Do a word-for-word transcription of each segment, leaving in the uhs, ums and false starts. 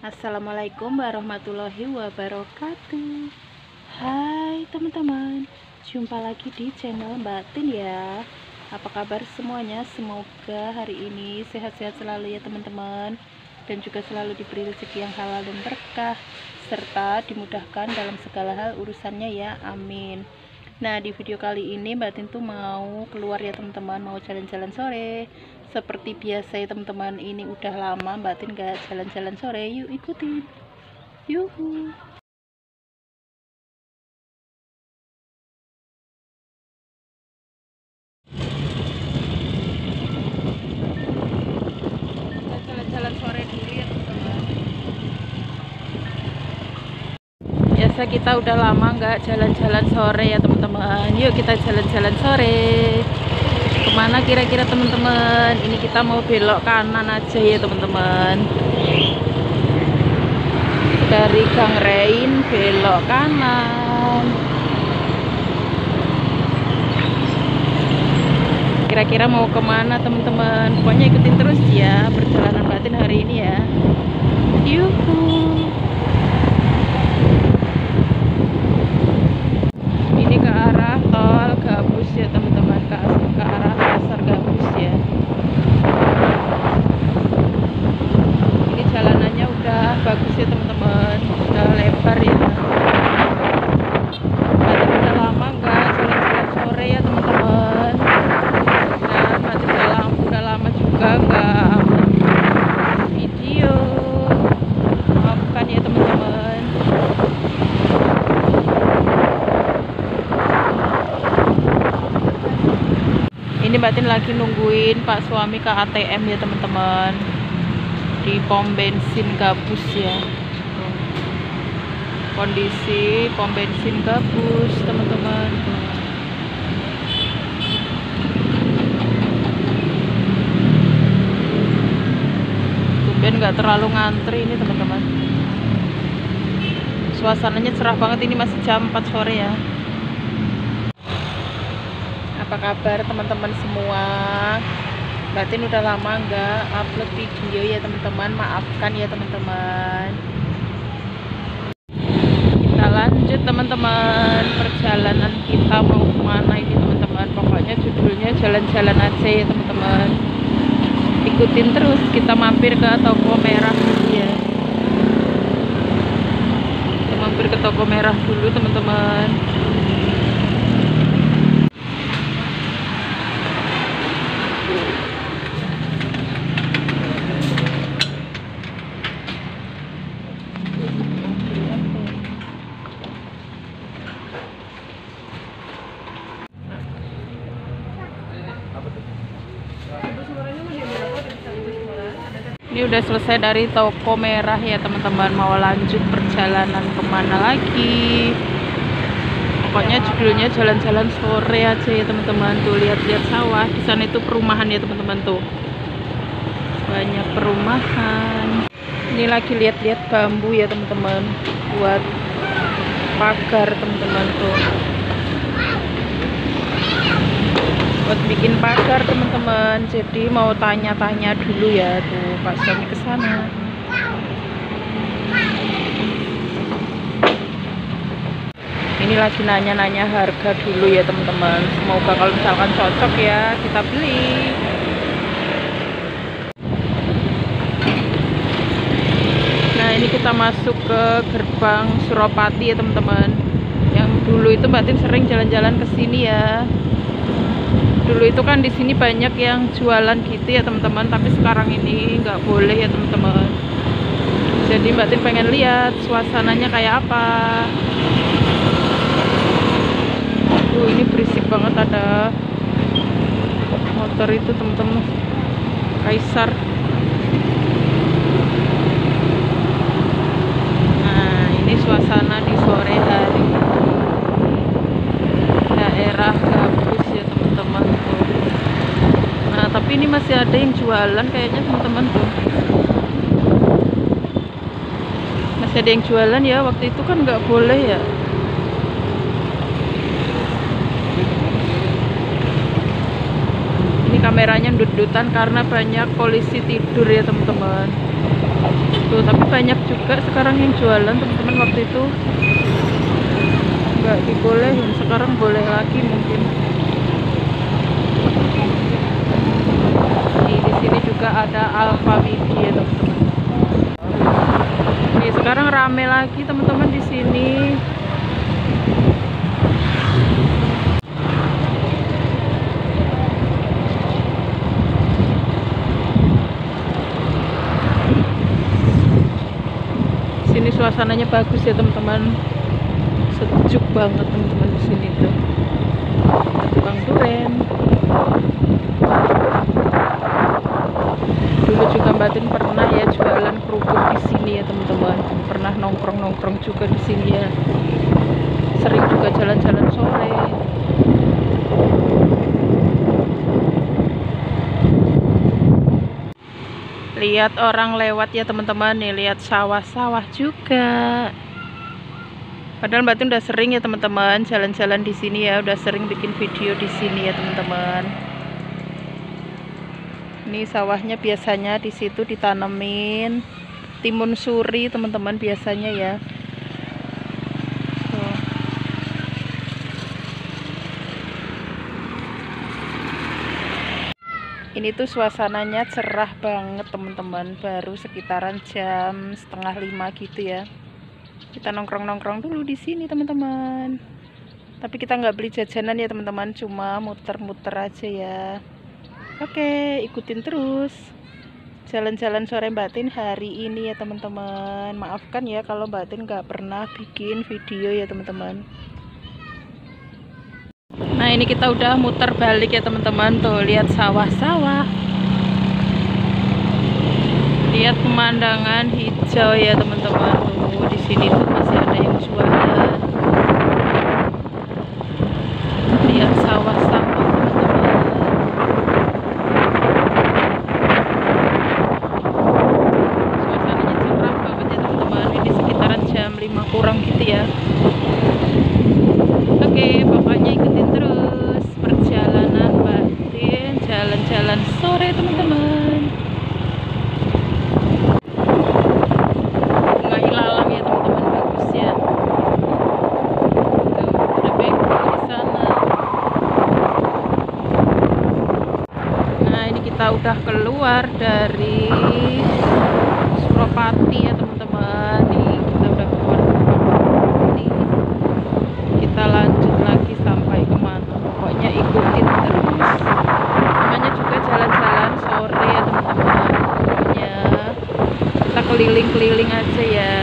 Assalamualaikum warahmatullahi wabarakatuh. Hai teman-teman, jumpa lagi di channel Mbak Tin ya. Apa kabar semuanya? Semoga hari ini sehat-sehat selalu ya teman-teman, dan juga selalu diberi rezeki yang halal dan berkah, serta dimudahkan dalam segala hal urusannya ya, amin. Nah, di video kali ini Mbak Tin tuh mau keluar ya teman-teman, mau jalan-jalan sore. Seperti biasa ya teman-teman, ini udah lama Mbak Tin gak jalan-jalan sore. Yuk ikutin, yuhu. Kita jalan-jalan sore dulu ya teman-teman. Biasa kita udah lama nggak jalan-jalan sore ya teman-teman. Yuk kita jalan-jalan sore. Kemana kira-kira teman-teman? Ini kita mau belok kanan aja ya teman-teman. Dari Gang Rein belok kanan. Kira-kira mau kemana teman-teman? Pokoknya ikutin terus ya perjalanan Mbak Tin hari ini ya. Yuhu. Ini ke arah tol Gabus ya teman-teman, ke, ke arah pasar Gabus ya. Ini jalanannya udah bagus ya teman-teman, udah lebar ya. Mbak Tin udah lama nggak jalan-jalan sore ya teman-teman. Nah, Mbak Tin udah lama, udah lama juga nggak video. Maafkan ya teman-teman. Ini Mbak Tin lagi nungguin Pak suami ke A T M ya teman-teman, di pom bensin Gabus ya. Kondisi pom bensin Gabus teman-teman. Tumben nggak terlalu ngantri ini teman-teman. Suasananya cerah banget, ini masih jam empat sore ya. Apa kabar teman-teman semua? Mbak Tin udah lama nggak upload video ya teman-teman, maafkan ya teman-teman. Kita lanjut teman-teman, perjalanan kita mau kemana ini teman-teman. Pokoknya judulnya jalan-jalan aja ya teman-teman. Ikutin terus, kita mampir ke toko merah dulu ya. Kita mampir ke toko merah dulu teman-teman. Ini udah selesai dari toko merah ya teman-teman, mau lanjut perjalanan kemana lagi. Pokoknya judulnya jalan-jalan sore aja ya teman-teman. Tuh lihat-lihat sawah, di sana itu perumahan ya teman-teman, tuh banyak perumahan. Ini lagi lihat-lihat bambu ya teman-teman, buat pagar teman-teman, tuh buat bikin pagar teman-teman. Jadi mau tanya-tanya dulu ya, tuh Pak suami ke sana. Ini lagi nanya-nanya harga dulu ya teman-teman. Semoga kalau misalkan cocok ya kita beli. Nah, ini kita masuk ke gerbang Suropati ya teman-teman. Yang dulu itu Mbak Tin sering jalan-jalan ke sini ya. Dulu itu kan di sini banyak yang jualan gitu ya teman-teman, tapi sekarang ini nggak boleh ya teman-teman. Jadi Mbak Tin pengen lihat suasananya kayak apa. Tuh ini berisik banget, ada motor itu teman-teman, Kaisar. Nah, ini suasana di sore hari daerah Gabus ya teman-teman tuh. Nah, tapi ini masih ada yang jualan kayaknya teman-teman tuh. Masih ada yang jualan ya, waktu itu kan nggak boleh ya. Ini kameranya dut-dutan karena banyak polisi tidur ya teman-teman. Tuh, tapi banyak juga sekarang yang jualan teman-teman. Waktu itu nggak dibolehin, sekarang boleh lagi mungkin. Nih di sini juga ada Alfa Midi ya teman-teman. Nih sekarang rame lagi teman-teman di sini. Sini suasananya bagus ya teman-teman, sejuk banget teman-teman di sini tuh. Ada tukang duren. Dulu juga Mbak Tin pernah ya jualan kerupuk di sini ya teman-teman. Pernah nongkrong-nongkrong juga di sini ya. Sering juga jalan-jalan sore. Lihat orang lewat ya teman-teman nih, lihat sawah-sawah juga. Padahal Mbak Tin udah sering ya teman-teman jalan-jalan di sini ya, udah sering bikin video di sini ya teman-teman. Ini sawahnya biasanya di situ ditanemin timun suri teman-teman biasanya ya. Tuh. Ini tuh suasananya cerah banget teman-teman, baru sekitaran jam setengah lima gitu ya. Kita nongkrong-nongkrong dulu di sini teman-teman. Tapi kita nggak beli jajanan ya teman-teman, cuma muter-muter aja ya. Oke, ikutin terus jalan-jalan sore Mbak Tin hari ini ya teman-teman. Maafkan ya kalau Mbak Tin nggak pernah bikin video ya teman-teman. Nah ini kita udah muter balik ya teman-teman. Tuh lihat sawah-sawah, lihat pemandangan hijau ya teman-teman. Tuh di sini tuh masih ada yang jualan. Lihat sawah-sawah teman-teman. Suasananya cerah banget ya teman-teman. Ini sekitaran jam lima kurang gitu ya. Oke, pokoknya ikutin terus perjalanan Mbak Tin jalan-jalan sore teman-teman. Bunga ilalang ya teman-teman, bagus ya. Tuh, ada bengkel di sana. Nah ini kita udah keluar dari Suropati ya teman-teman. Nih kita udah keluar dari Suropati. Kita lanjut lagi sampai kemana, pokoknya ikutin terus. Namanya juga jalan-jalan sore ya teman-teman, pokoknya kita keliling-keliling aja ya.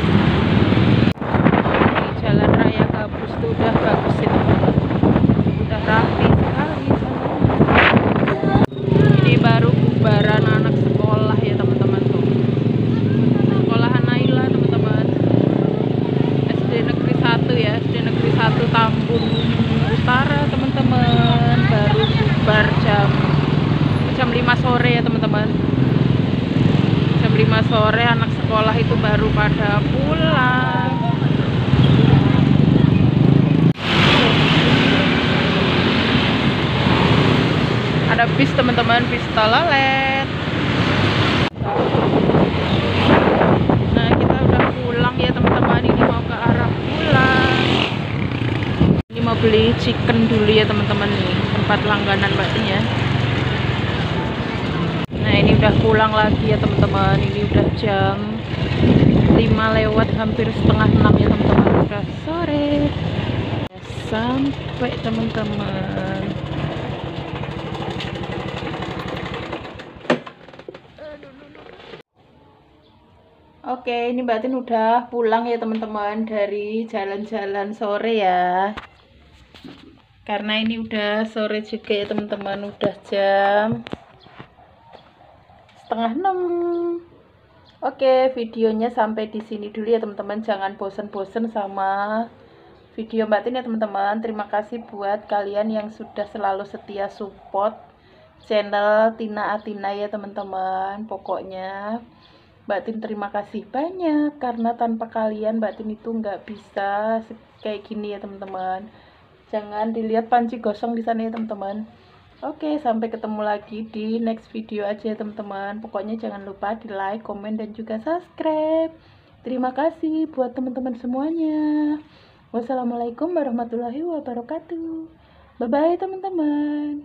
Ini jalan raya Gabus tuh udah bagus ya teman-teman, udah rapi sekali sana. Ini baru bubaran anak sekolah ya teman-teman. Tuh sekolahan Naila teman-teman, S D Negeri satu ya, S D Negeri satu Tambun Utara teman-teman. Baru bubar jam jam lima sore ya teman-teman. Jam lima sore anak sekolah itu baru pada pulang. Ada bis teman-teman, bis Tololet. Nah kita udah pulang ya teman-teman, ini mau ke arah pulang. Ini mau beli chicken dulu ya teman-teman nih, tempat langganan Mbak Tin ya. Nah ini udah pulang lagi ya teman-teman, ini udah jam lima lewat hampir setengah enam ya teman-teman, udah sore. Udah sampai teman-teman. Oke, ini Mbak Tin udah pulang ya teman-teman dari jalan-jalan sore ya. Karena ini udah sore juga ya teman-teman, udah jam setengah enam. Oke, videonya sampai di sini dulu ya teman-teman. Jangan bosen-bosen sama video Mbak Tin ya teman-teman. Terima kasih buat kalian yang sudah selalu setia support channel Tina Atina ya teman-teman. Pokoknya Mbak Tin terima kasih banyak, karena tanpa kalian Mbak Tin itu nggak bisa kayak gini ya teman-teman. Jangan dilihat panci gosong di sana ya teman-teman. Oke, sampai ketemu lagi di next video aja ya teman-teman. Pokoknya jangan lupa di like, komen, dan juga subscribe. Terima kasih buat teman-teman semuanya. Wassalamualaikum warahmatullahi wabarakatuh. Bye-bye teman-teman.